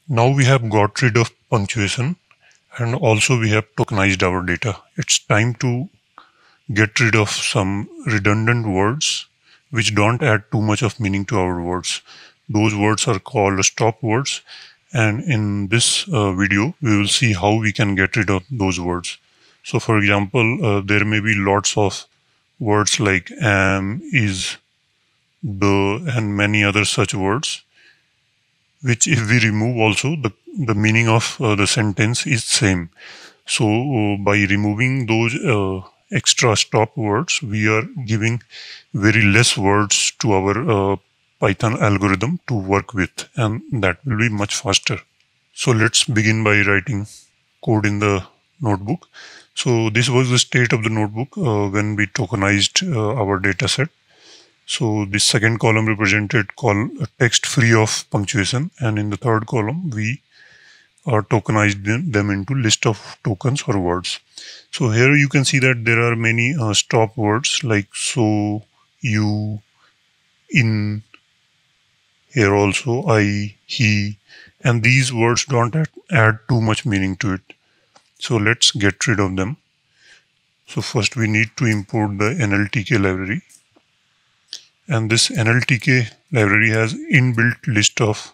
Now we have got rid of punctuation and also we have tokenized our data. It's time to get rid of some redundant words which don't add too much of meaning to our words. Those words are called stop words, and in this video we will see how we can get rid of those words. So for example, there may be lots of words like am, is, the, and many other such words, which if we remove also the meaning of the sentence is same. So by removing those extra stop words, we are giving very less words to our Python algorithm to work with, and that will be much faster. So let's begin by writing code in the notebook. So this was the state of the notebook when we tokenized our data set. So this second column represented text free of punctuation, and in the third column we tokenized them into list of tokens or words. So here you can see that there are many stop words like so, you, in, here also I, he, and these words don't add too much meaning to it. So let's get rid of them. So first we need to import the NLTK library. And this NLTK library has inbuilt list of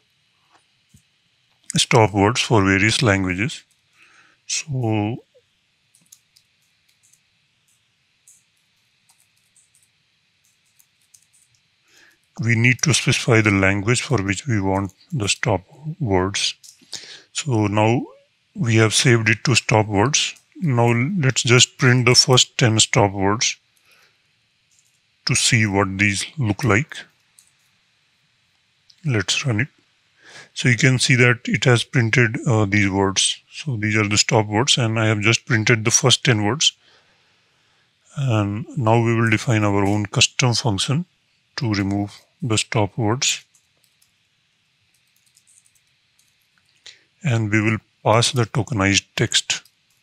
stop words for various languages. So we need to specify the language for which we want the stop words. So now we have saved it to stop words. Now let's just print the first 10 stop words to see what these look like. Let's run it. So you can see that it has printed these words. So these are the stop words, and I have just printed the first 10 words. And now we will define our own custom function to remove the stop words. And we will pass the tokenized text.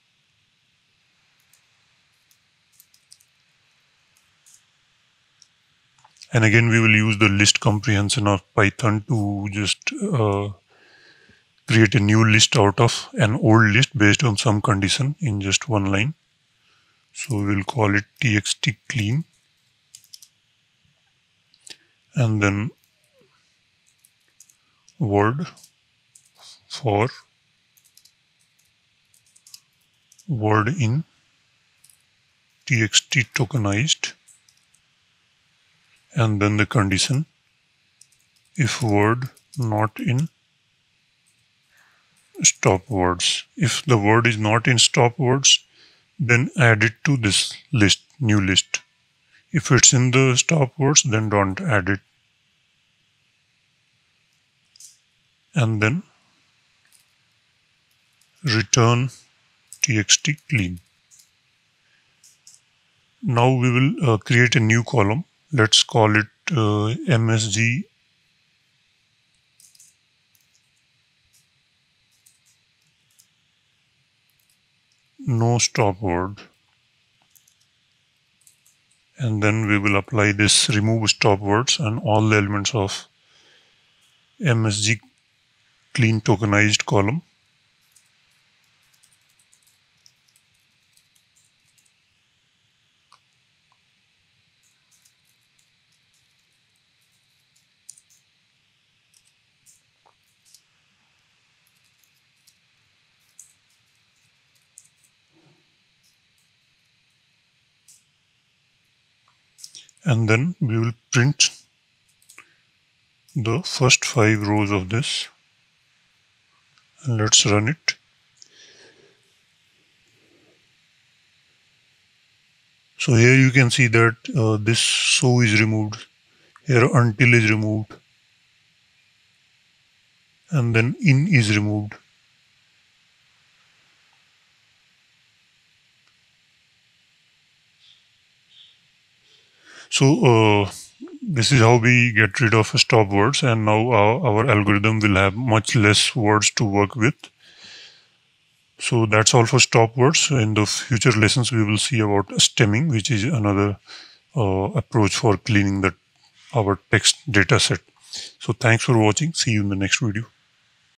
And again, we will use the list comprehension of Python to just create a new list out of an old list based on some condition in just one line. So we'll call it txt clean. And then word for word in txt tokenized, and then the condition if word not in stop words. If the word is not in stop words, then add it to this list, new list. If it's in the stop words, then don't add it. And then return txt clean. Now we will create a new column. Let's call it MSG no stop word. And then we will apply this remove stop words and all the elements of MSG clean tokenized column. And then we will print the first 5 rows of this, and let's run it. So here you can see that this so is removed, here until is removed, and then in is removed. So this is how we get rid of stop words, and now our algorithm will have much less words to work with. So that's all for stop words. In the future lessons, we will see about stemming, which is another approach for cleaning our text data set. So thanks for watching. See you in the next video.